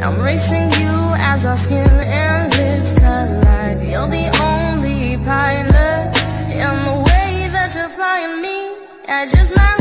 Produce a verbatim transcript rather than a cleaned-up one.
I'm racing you as our skin and lips collide. You're the only pilot in the way that you're flying me. I just might